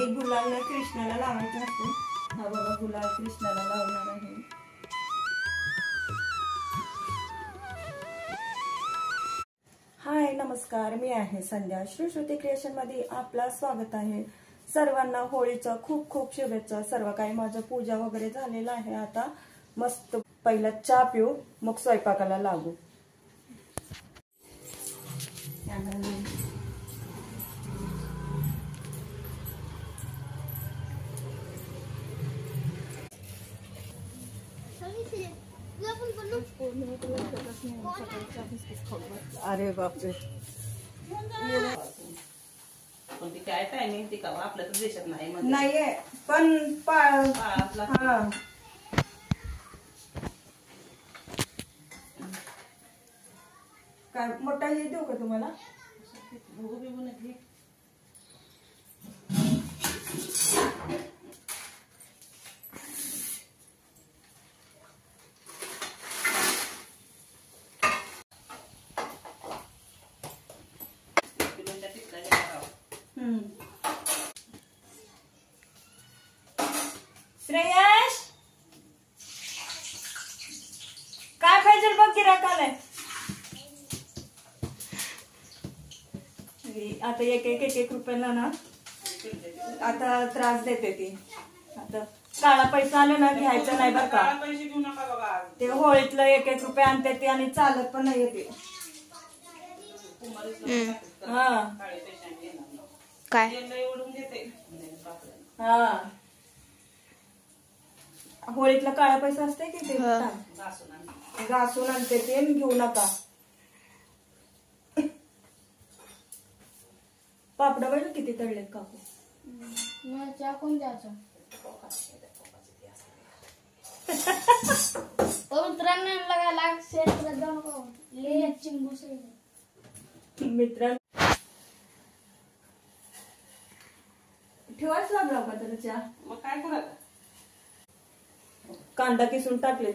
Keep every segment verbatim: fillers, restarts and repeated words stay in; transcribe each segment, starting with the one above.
गुलाल कृष्णाला लावायचा असतो. हा बघा गुलाल कृष्णाला लावणार आहे. हाय नमस्कार, मी आहे संध्या. श्री श्रुती क्रिएशन मध्ये आपला स्वागत आहे. सर्वांना होळीच्या खूप खूप शुभेच्छा. सर्व काही माझं पूजा वगैरे झालेलं आहे. आता मस्त पहिला चहा पिऊ, मग स्वयंपाकाला लागू. अरे बापरे, पण ती काय टायमिंग ती का आपल्या तर देशात नाही नाहीये पण हा काय मोठा हे देऊ का तुम्हाला? श्रेयश काय पाहिजे बघ गिराकाला. आता एक एक एक एक रुपयाला ना आता त्रास देते ती. आता काळा पैसा आला ना घ्यायचा नाही बरं का. पैसे घेऊ नका बघा. ते होळीतलं एक एक रुपये आणते ते आणि चालत पण नाही ते. हा काय हा होळीतला काळा पैसा असते की ते घासून आणते ते घेऊ नका. पापडा बघ किती तळलेत काकू. कोण द्यायचं मित्रांना लगायला शेअर करत जाऊ नको. ले चिंबू मित्रांनो ठेवायच लागला का तर चहा. मग काय करायचं. कांदा किसून टाकले.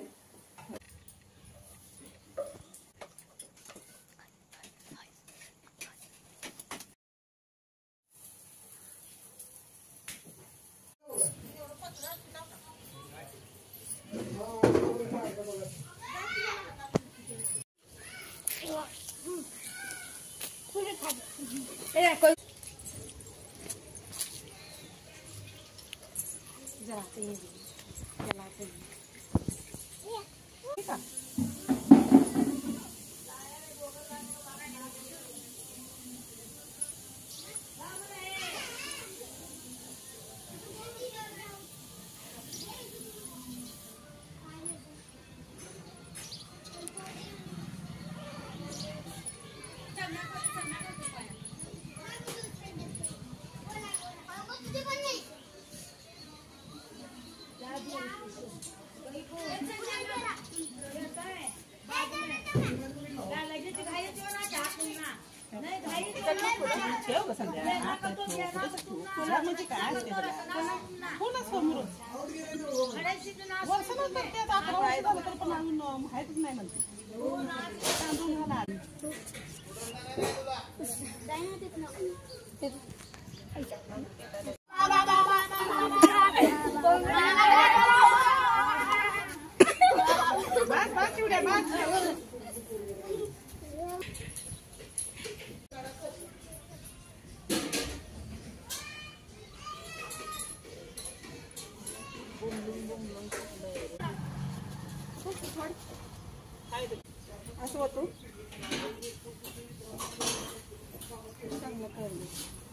असं होतो चांगलं कळलं.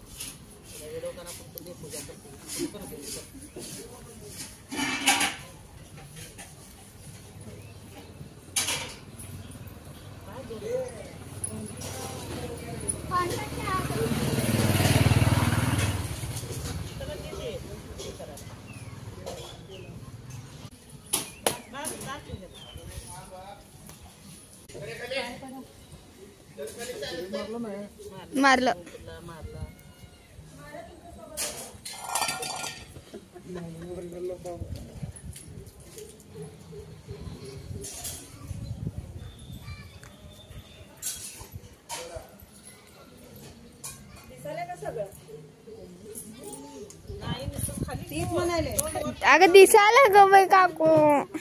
मारलं दिसायला का सगळं. अगं दिसायला ग बाई काकू.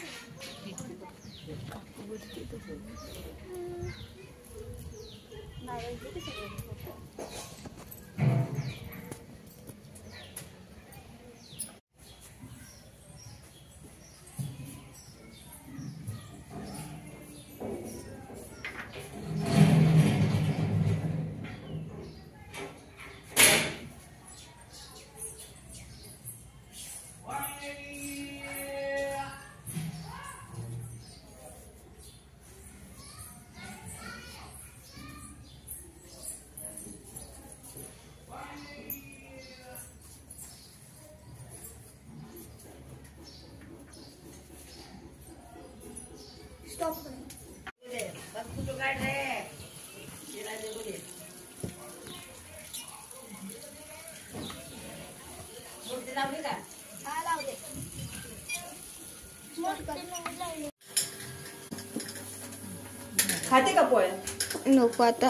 खाते का पोळ्या? नको आता.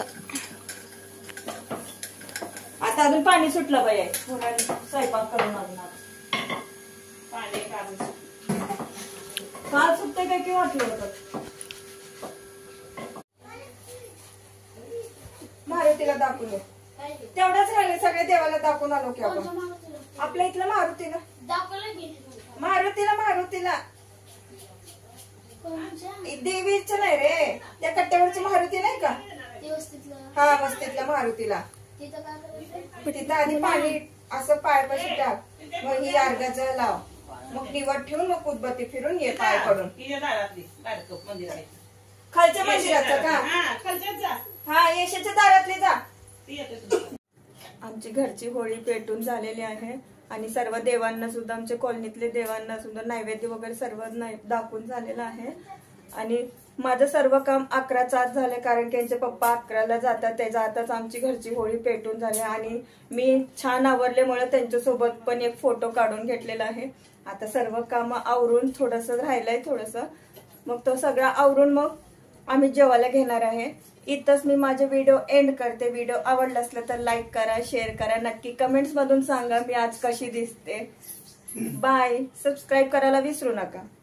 आता अजून पाणी सुटलं बाई स्वयंपाक करून अजून पाणी काढून काल सुटते काय की वाटलं होतं. मारुतीला दाखवून तेवढंच राहिले सगळे देवाला दाखवून आलो की आपण. आपल्या इथलं मारुतीला मारुतीला मारुतीला देवीच नाही रे, त्या कट्ट्यावरची मारुती नाही का? हा वस्तीतल्या मारुतीला. तिथं आधी पाणी असं पायपाशी टाक, मग ही अर्घ्याचं लाव, मग निवड ठेवून मग उदबत्ती फिरून ये पाय पडून. खालच्या मंदिराचं का? हा येशाच्या दारातली जा. आमची घरची होळी पेटून झालेली आहे आणि सर्व देवांना सुद्धा आमच्या कॉलनीतले देवांना सुद्धा नैवेद्य वगैरे सर्व दाखवून झालेलं आहे. आणि माझं सर्व काम अकराच्या आत झालं कारण की यांचे पप्पा अकराला जातात, त्याच्या आताच आमची घरची होळी पेटून झाली. आणि मी छान आवरल्यामुळे त्यांच्यासोबत पण एक फोटो काढून घेतलेला आहे. आता सर्व काम आवरून थोडस राहिलंय थोडस, मग तो सगळा आवरून मग आम्ही जेवायला घेणार आहे. इथंच मी माझे व्हिडिओ एंड करते. व्हिडिओ आवडला असला तर लाईक करा, शेअर करा, नक्की कमेंट्स मधून सांगा मी आज कशी दिसते. बाय. सबस्क्राईब करायला विसरू नका.